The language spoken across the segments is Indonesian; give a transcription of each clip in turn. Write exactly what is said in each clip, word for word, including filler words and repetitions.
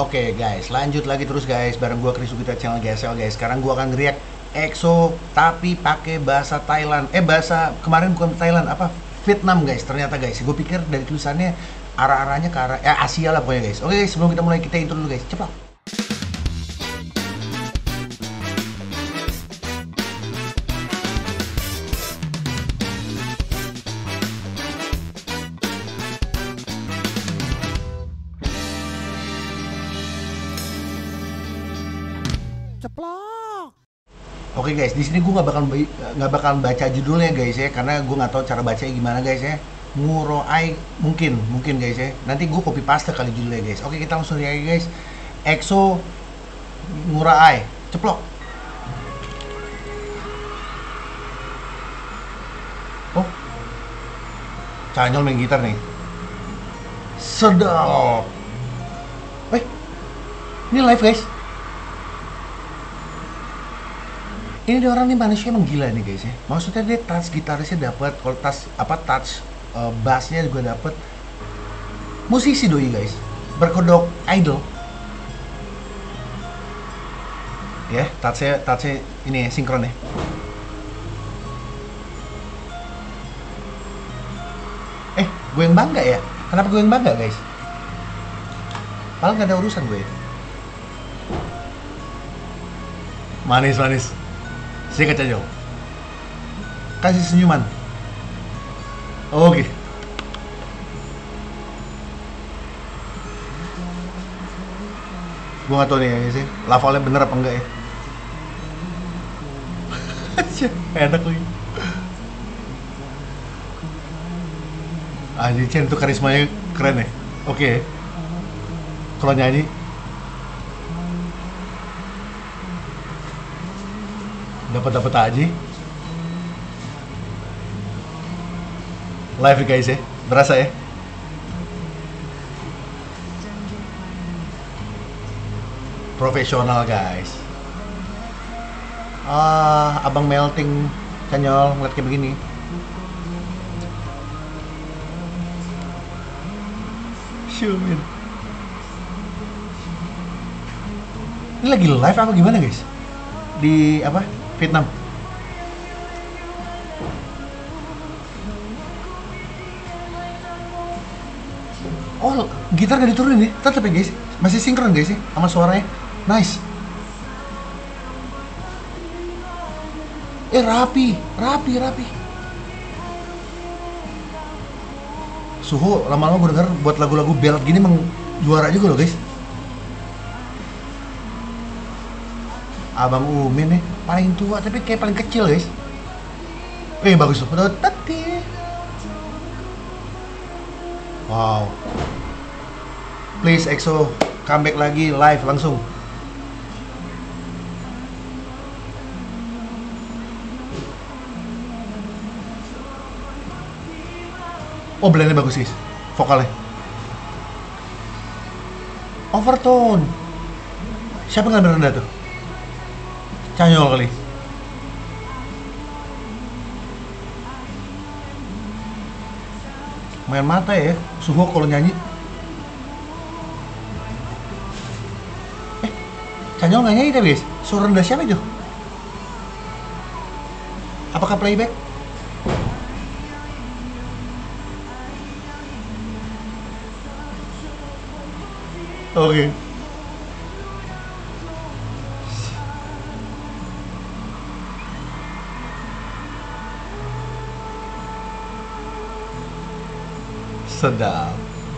Oke guys, lanjut lagi terus guys bareng gua Chris Sugita channel G S L guys. Sekarang gua akan react EXO tapi pakai bahasa Thailand. Eh bahasa kemarin bukan Thailand, apa? Vietnam guys. Ternyata guys, gue pikir dari tulisannya arah-arahnya ke arah ya Asia lah pokoknya guys. Oke guys, sebelum kita mulai kita intro dulu guys. Cepat. Ceplok. Oke guys, di sini gue nggak bakal nggak bakal baca judulnya guys ya, karena gue nggak tahu cara bacanya gimana guys ya. Nguroai mungkin mungkin guys ya. Nanti gue copy paste kali judulnya guys. Oke kita langsung lihat guys. EXO Nguroai, ceplok. Oh, Chanyeol main gitar nih. Sedap. Eh, ini live guys. Ini dia orang nih manusia emang gila nih guys ya. Maksudnya dia touch gitarisnya dapat, kalau touch apa touch uh, bassnya juga dapat. Musisi doi guys, berkedok idol. Ya, touchnya touchnya ini ya sinkron ya. Eh, gue yang bangga ya. Kenapa gue yang bangga guys? Padahal nggak ada urusan gue. Manis manis. Saya kaca jauh. Kasih senyuman. Oke. Gue gak tau nih ya sih, levelnya bener apa enggak ya. Enak lagi. Anjir Chen tuh karismanya keren ya. Oke. Kalau nyanyi dapat dapat aja live guys ya, berasa ya. Profesional guys. Ah, abang melting Chanyeol ngeliat kayak begini. Syumin. Ini lagi live apa gimana guys? Di apa? Vietnam. Oh, gitar gak diturunin ya? Tetep ya guys, masih sinkron guys ya sama suaranya. Nice. Eh rapi, rapi, rapi. Suho lama-lama gue denger buat lagu-lagu ballad gini emang juara juga loh guys. Abang Umin nih, paling tua tapi kayak paling kecil guys. Eh bagus tuh, udah tati. Wow. Please EXO, comeback lagi live langsung. Oh blendnya bagus guys, vokalnya. Overtone. Siapa ngambil rendah tuh? Chanyeol kali. Main mata ya, Suho kalau nyanyi. Eh, Chanyeol nggak nyanyi tapi guys. Suara rendah siapa itu? Apakah playback? Oke. Okay. Sedap.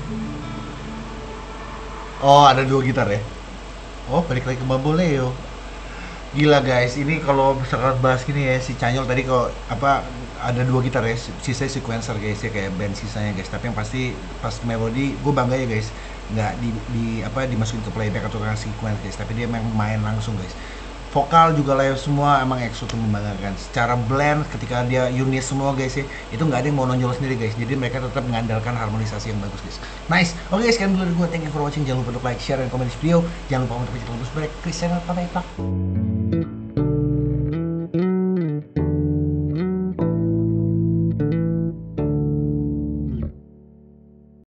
Oh, ada dua gitar ya. Oh, balik lagi ke Bamboleo. Gila guys, ini kalau misalkan bahas gini ya, si Chanyeol tadi kalau apa ada dua gitar ya, sisa sequencer guys ya, kayak band sisanya guys. Tapi yang pasti pas melodi, gue bangga ya guys, nggak di, di apa dimasukin ke playback atau ke sequence guys, tapi dia memang main langsung guys. Vokal juga live semua, emang EXO tuh membanggakan. Secara blend ketika dia unit semua guys ya, itu nggak ada yang mau nonjol sendiri guys. Jadi mereka tetap mengandalkan harmonisasi yang bagus guys. Nice. Oke guys, sekian dulu dari gue. Thank you for watching. Jangan lupa untuk like, share, dan komen di video. Jangan lupa untuk klik tombol subscribe. Chris channel. Bye bye.